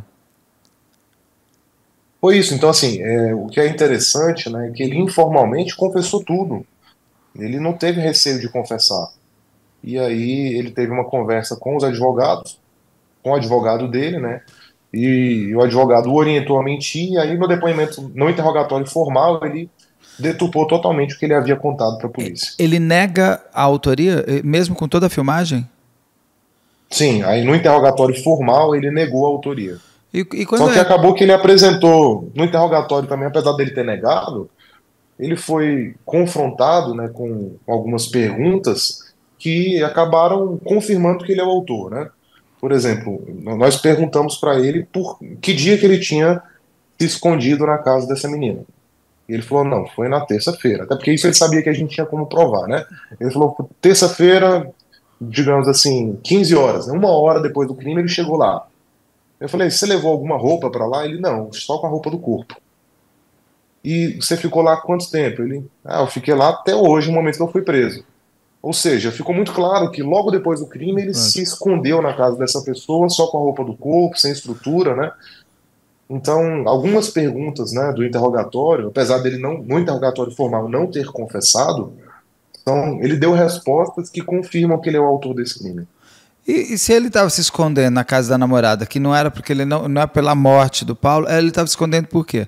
Foi isso. Então, assim, é, o que é interessante, né, é que ele informalmente confessou tudo. Ele não teve receio de confessar. E aí ele teve uma conversa com os advogados, com o advogado dele, né? E o advogado o orientou a mentir, e aí no depoimento, no interrogatório formal, ele deturpou totalmente o que ele havia contado para a polícia. Ele nega a autoria, eh, mesmo com toda a filmagem? Sim, aí no interrogatório formal ele negou a autoria. E, e Só quando que é. acabou que ele apresentou no interrogatório também, apesar dele ter negado, ele foi confrontado, né, com algumas perguntas que acabaram confirmando que ele é o autor, né? Por exemplo, nós perguntamos para ele por que dia que ele tinha se escondido na casa dessa menina. E ele falou, não, foi na terça-feira. Até porque isso ele sabia que a gente tinha como provar, né? Ele falou, terça-feira, digamos assim, quinze horas, né? Uma hora depois do crime ele chegou lá. Eu falei, você levou alguma roupa para lá? Ele, não, só com a roupa do corpo. E você ficou lá quanto tempo? Ele, ah, eu fiquei lá até hoje, no momento que eu fui preso. Ou seja, ficou muito claro que logo depois do crime ele se escondeu na casa dessa pessoa, só com a roupa do corpo, sem estrutura, né? Então, algumas perguntas, né, do interrogatório, apesar dele não, no interrogatório formal não ter confessado, então, ele deu respostas que confirmam que ele é o autor desse crime. E, e se ele estava se escondendo na casa da namorada, que não era porque ele não, não é pela morte do Paulo, ele estava se escondendo por quê?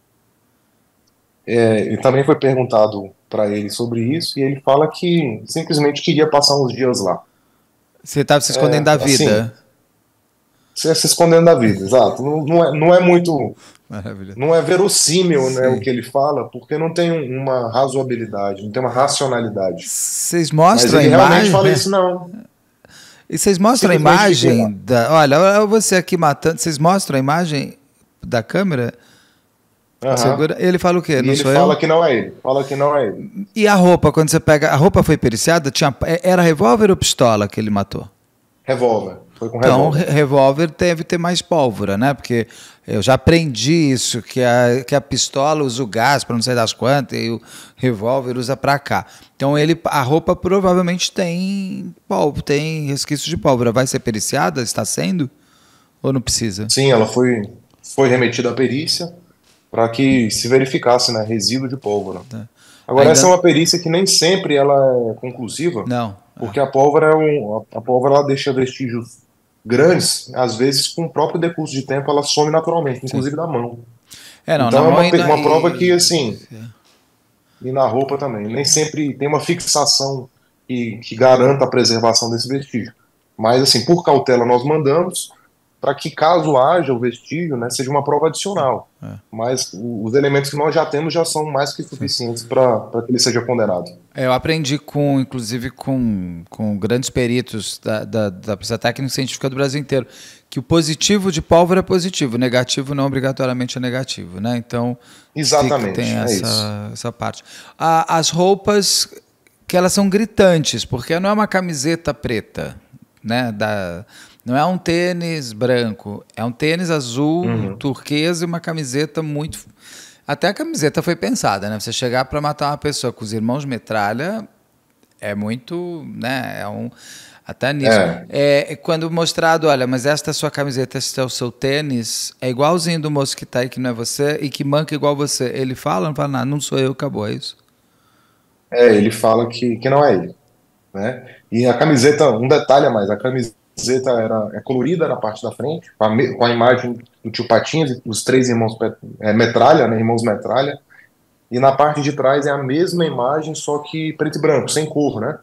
É, e também foi perguntado para ele sobre isso, e ele fala que simplesmente queria passar uns dias lá. Você estava se escondendo É, da assim, vida. se se escondendo da vida, exato. Não, não é, não é muito, Maravilha. não é verossímil, né, o Sim. que ele fala, porque não tem um- uma razoabilidade, não tem uma racionalidade. Vocês Mas mostram a ele realmente imagem? fala isso, não. E vocês mostram a Simplesmente fiquei lá. imagem da. Olha, olha você aqui matando. Vocês mostram a imagem da câmera? Aham. Segura. Ele fala o quê? E Não ele sou eu? fala que não é ele. Fala que não é ele. E a roupa, quando você pega. A roupa foi periciada? Tinha, era revólver ou pistola que ele matou? Revólver. Foi com Então, revólver. re- revólver deve ter mais pólvora, né? Porque eu já aprendi isso, que a, que a pistola usa o gás para não sei das quantas, e o revólver usa para cá. Então, ele, a roupa provavelmente tem pólvora, tem resquícios de pólvora. Vai ser periciada? Está sendo? Ou não precisa? Sim, ela foi, foi remetida à perícia. para que se verificasse, né, resíduo de pólvora. Tá. Agora, Ainda essa é uma perícia que nem sempre ela é conclusiva, não. porque a pólvora, é um, a, a pólvora ela deixa vestígios grandes, às vezes com o próprio decurso de tempo ela some naturalmente, Sim. inclusive da mão. É, não, na Então é mão uma, pe- ainda. uma prova que, E, assim, e na roupa também, nem sempre tem uma fixação que, que garanta a preservação desse vestígio. Mas, assim, por cautela nós mandamos para que, caso haja o vestígio, né, seja uma prova adicional. é, Mas o- os elementos que nós já temos já são mais que sim. suficientes para que ele seja condenado. É, eu aprendi com, inclusive, com, com grandes peritos da, da, da Polícia Técnica e Científica do Brasil inteiro, que o positivo de pólvora é positivo, o negativo não obrigatoriamente é negativo, né? Então, fica, tem Exatamente, é isso. essa, essa parte. A, as roupas, que elas são gritantes, porque não é uma camiseta preta, né? Da, não é um tênis branco, é um tênis azul, Uhum. turquesa e uma camiseta muito... Até a camiseta foi pensada, né? Você chegar para matar uma pessoa com os irmãos metralha é muito, né? É um até nisso. É, É, é quando mostrado, olha, mas esta é a sua camiseta, este é o seu tênis, é igualzinho do moço que tá aí que não é você e que manca igual você. Ele fala, não fala nada, não sou eu, acabou, é isso. é, ele fala que, que não é ele, né? E a camiseta, um detalhe a mais, a camiseta era, é colorida na parte da frente, com a, me- com a imagem do tio Patinhas, e os três irmãos Pe- é, Metralha, né, irmãos Metralha, e na parte de trás é a mesma imagem, só que preto e branco, sem cor, né?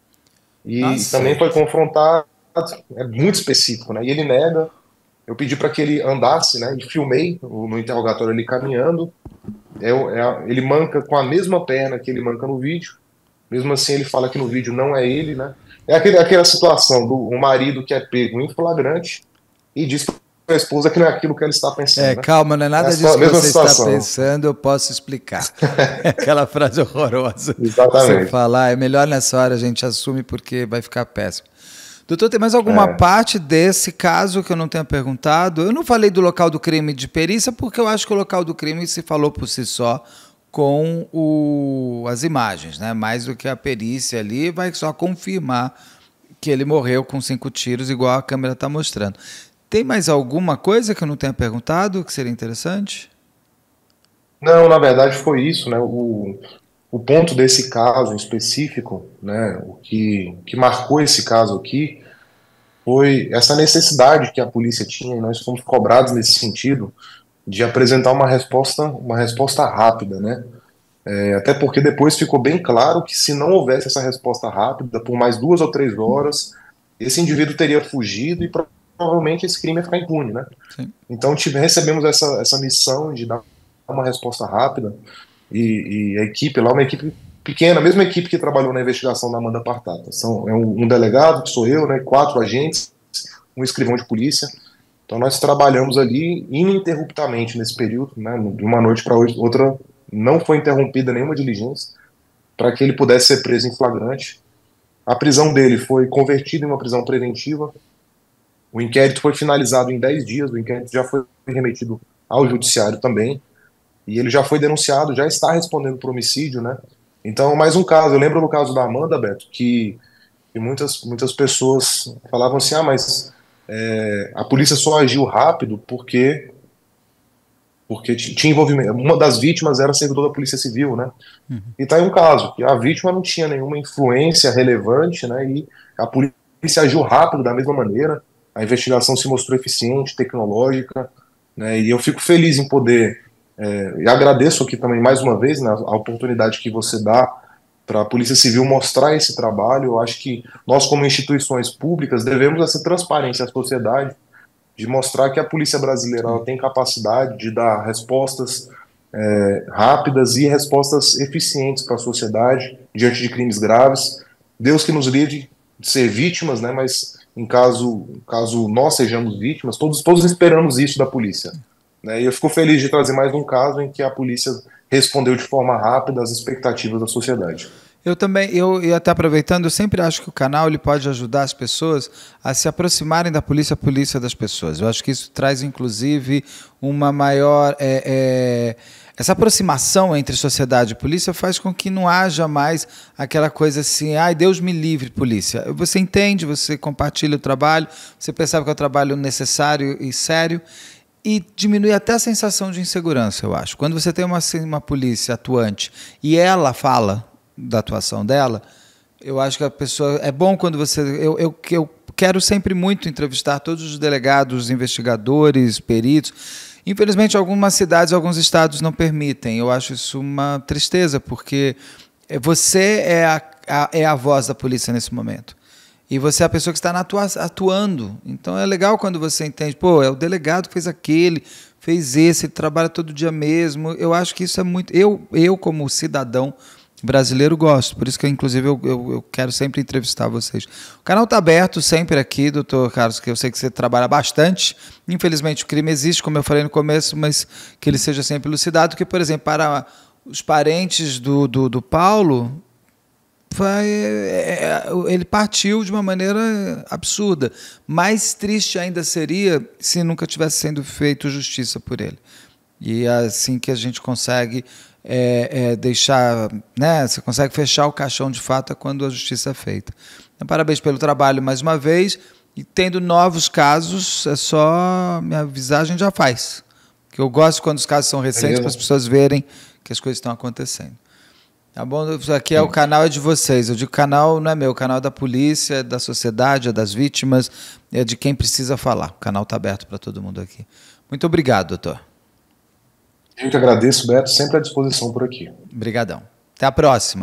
E também Nossa, foi confrontado, é muito específico, né? E ele nega. Eu pedi para que ele andasse, né? E filmei o- no interrogatório ele caminhando. É, o- é a- ele manca com a mesma perna que ele manca no vídeo. Mesmo assim, ele fala que no vídeo não é ele, né? É aquele, aquela situação do o marido que é pego em flagrante e diz para a esposa que não é aquilo que ela está é, pensando, né? calma, não é É a nada situa- disso que mesma você está situação. pensando, eu posso explicar. É aquela frase horrorosa que você Exatamente. falar, é melhor nessa hora a gente assume porque vai ficar péssimo. Doutor, tem mais alguma É. parte desse caso que eu não tenha perguntado? Eu não falei do local do crime de perícia porque eu acho que o local do crime se falou por si só com o, as imagens, né? Mais do que a perícia ali, vai só confirmar que ele morreu com cinco tiros, igual a câmera está mostrando. Tem mais alguma coisa que eu não tenha perguntado que seria interessante? Não, na verdade foi isso, né? O, o ponto desse caso em específico, né? O que, que marcou esse caso aqui foi essa necessidade que a polícia tinha, e nós fomos cobrados nesse sentido, de apresentar uma resposta, uma resposta rápida, né? É, até porque depois ficou bem claro que se não houvesse essa resposta rápida, por mais duas ou três horas, esse indivíduo teria fugido e provavelmente esse crime ia ficar impune, né? Sim. Então tive, recebemos essa, essa missão de dar uma resposta rápida e, e a equipe lá, uma equipe pequena, a mesma equipe que trabalhou na investigação da Amanda Partata. São, é um, um delegado, que sou eu, né, quatro agentes, um escrivão de polícia. Então nós trabalhamos ali ininterruptamente nesse período, né, de uma noite para outra, não foi interrompida nenhuma diligência para que ele pudesse ser preso em flagrante. A prisão dele foi convertida em uma prisão preventiva. O inquérito foi finalizado em dez dias, o inquérito já foi remetido ao judiciário também, e ele já foi denunciado, já está respondendo por homicídio, né? Então, mais um caso. Eu lembro no caso da Amanda, Beto, que, que muitas, muitas pessoas falavam assim, ah, mas é, a polícia só agiu rápido porque porque t- tinha envolvimento. Uma das vítimas era servidor da Polícia Civil, né? E tá aí um caso, que a vítima não tinha nenhuma influência relevante, né? E a polícia agiu rápido da mesma maneira, a investigação se mostrou eficiente, tecnológica, né? E eu fico feliz em poder, é, e agradeço aqui também mais uma vez, né, a oportunidade que você dá para a Polícia Civil mostrar esse trabalho. Eu acho que nós, como instituições públicas, devemos essa transparência à sociedade, de mostrar que a polícia brasileira ela tem capacidade de dar respostas é, rápidas e respostas eficientes para a sociedade diante de crimes graves. Deus que nos livre de ser vítimas, né? Mas em caso, caso nós sejamos vítimas, todos, todos esperamos isso da polícia, né? E eu fico feliz de trazer mais um caso em que a polícia respondeu de forma rápida às expectativas da sociedade. Eu também, eu e até aproveitando, eu sempre acho que o canal ele pode ajudar as pessoas a se aproximarem da polícia, a polícia das pessoas. Eu acho que isso traz, inclusive, uma maior... É, é, essa aproximação entre sociedade e polícia faz com que não haja mais aquela coisa assim, ai, Deus me livre, polícia. Você entende, você compartilha o trabalho, você percebe que é um trabalho necessário e sério, E diminui até a sensação de insegurança, eu acho. Quando você tem uma, uma polícia atuante e ela fala da atuação dela, eu acho que a pessoa... É bom quando você... Eu, eu, eu quero sempre muito entrevistar todos os delegados, investigadores, peritos. Infelizmente, algumas cidades, alguns estados não permitem. Eu acho isso uma tristeza, porque você é a, a, é a voz da polícia nesse momento. E você é a pessoa que está atua, atuando. Então é legal quando você entende, pô, é o delegado que fez aquele, fez esse, ele trabalha todo dia mesmo. Eu acho que isso é muito... Eu, eu como cidadão brasileiro, gosto. Por isso que, inclusive, eu, eu, eu quero sempre entrevistar vocês. O canal está aberto sempre aqui, doutor Carlos, que eu sei que você trabalha bastante. Infelizmente, o crime existe, como eu falei no começo, mas que ele seja sempre elucidado, que, por exemplo, para os parentes do, do, do Paulo... Vai, é, ele partiu de uma maneira absurda. Mais triste ainda seria se nunca tivesse sendo feito justiça por ele. E é assim que a gente consegue é, é, deixar, né, você consegue fechar o caixão de fato é quando a justiça é feita. Então, parabéns pelo trabalho mais uma vez. E tendo novos casos, é só me avisar, a gente já faz. Que eu gosto quando os casos são recentes, para as pessoas verem que as coisas estão acontecendo. Tá bom? Isso aqui é o canal é de vocês. Eu digo canal não é meu, o canal é da polícia, é da sociedade, é das vítimas, é de quem precisa falar. O canal está aberto para todo mundo aqui. Muito obrigado, doutor. Eu que agradeço, Beto, sempre à disposição por aqui. Obrigadão. Até a próxima.